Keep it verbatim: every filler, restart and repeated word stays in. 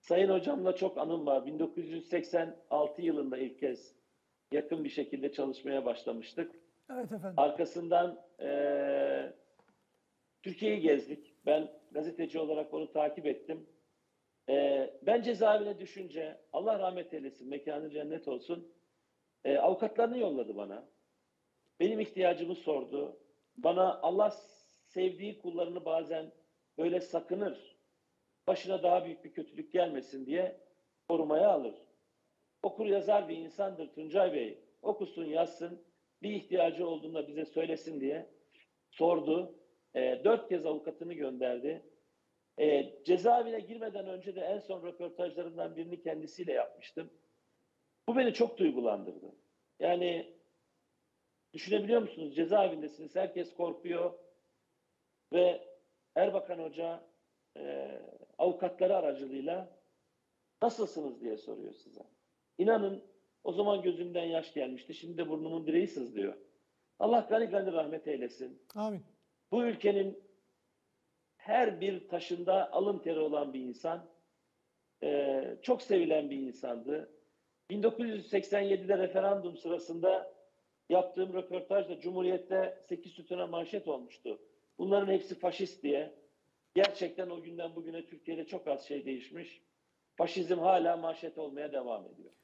Sayın hocamla çok anım var. bin dokuz yüz seksen altı yılında ilk kez yakın bir şekilde çalışmaya başlamıştık. Evet efendim. Arkasından eee Türkiye'yi gezdik. Ben gazeteci olarak onu takip ettim. Eee, ben cezaevine düşünce, Allah rahmet eylesin, mekanı cennet olsun, eee, avukatlarını yolladı bana. Benim ihtiyacımı sordu. Bana Allah sevdiği kullarını bazen böyle sakınır, başına daha büyük bir kötülük gelmesin diye korumaya alır. Okur yazar bir insandır Tuncay Bey. Okusun yazsın, bir ihtiyacı olduğunda bize söylesin diye sordu. E, dört kez avukatını gönderdi. E, cezaevine girmeden önce de en son röportajlarından birini kendisiyle yapmıştım. Bu beni çok duygulandırdı. Yani düşünebiliyor musunuz? Cezaevindesiniz, herkes korkuyor ve Erbakan Hoca e, avukatları aracılığıyla nasılsınız diye soruyor size. İnanın o zaman gözümden yaş gelmişti. Şimdi de burnumun direği sızlıyor. Allah gani gani rahmet eylesin. Amin. Bu ülkenin her bir taşında alın teri olan bir insan. Ee, çok sevilen bir insandı. bin dokuz yüz seksen yedide referandum sırasında yaptığım röportajda Cumhuriyet'te sekiz sütuna manşet olmuştu. Bunların hepsi faşist diye. Gerçekten o günden bugüne Türkiye'de çok az şey değişmiş. Faşizm hala manşet olmaya devam ediyor.